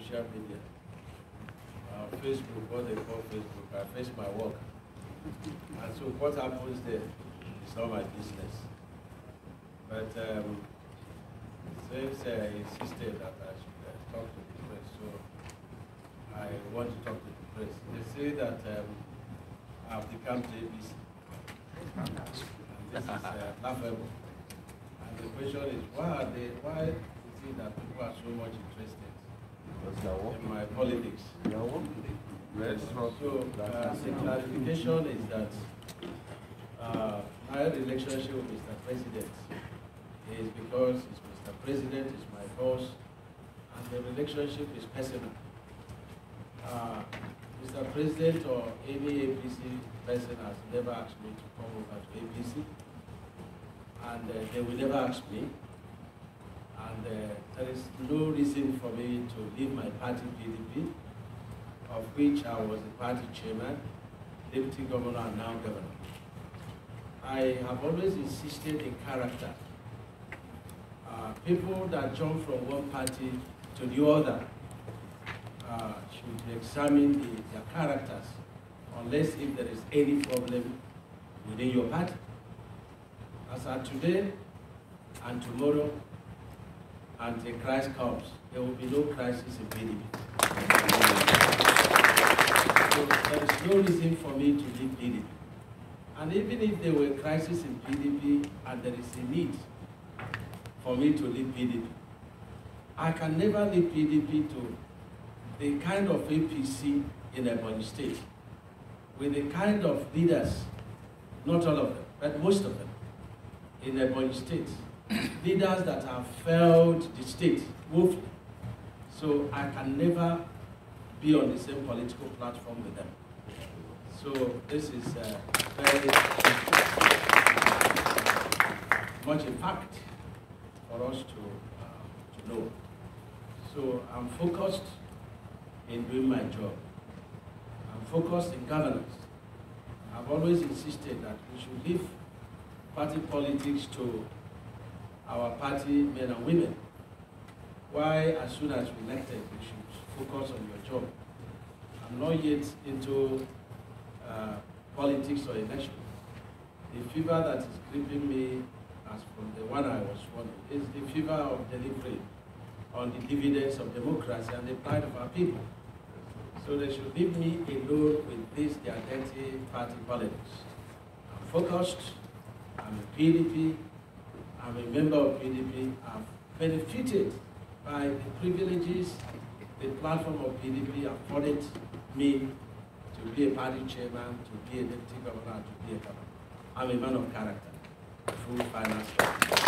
social media. Facebook, what they call Facebook, I face my work. And so what happens there is not my business. But since I insisted that I should talk to the press, so I want to talk to the press. They say that I've become to ABC. And this is laughable. And the question is, why is it that people are so much interested in my politics? So the clarification is that my relationship with Mr. President is because Mr. President is my boss, and the relationship is personal. Mr. President or any APC person has never asked me to come over to APC, and they will never ask me. And there is no reason for me to leave my party PDP, of which I was the party chairman, deputy governor, and now governor. I have always insisted in character. People that jump from one party to the other should examine their characters, unless if there is any problem within your party. As of today and tomorrow, until Christ comes, there will be no crisis in PDP. So there is no reason for me to leave PDP. And even if there were a crisis in PDP and there is a need for me to leave PDP, I can never leave PDP to the kind of APC in Ebonyi State, with the kind of leaders, not all of them, but most of them, in Ebonyi State, leaders that have failed the state woefully. So I can never be on the same political platform with them. So this is very much a fact for us to know. So I'm focused in doing my job. I'm focused in governance. I've always insisted that we should leave party politics to our party men and women. Why, as soon as we're elected, we should focus on your job. I'm not yet into politics or election. The fever that is gripping me, as from the one I was sworn, is the fever of delivery on the dividends of democracy and the pride of our people. So they should leave me alone with this, their dirty party politics. I'm focused, I'm a PDP, I'm a member of PDP, I've benefited by the privileges the platform of PDP afforded me to be a party chairman, to be a deputy governor, to be a governor. I'm a man of character, full finance.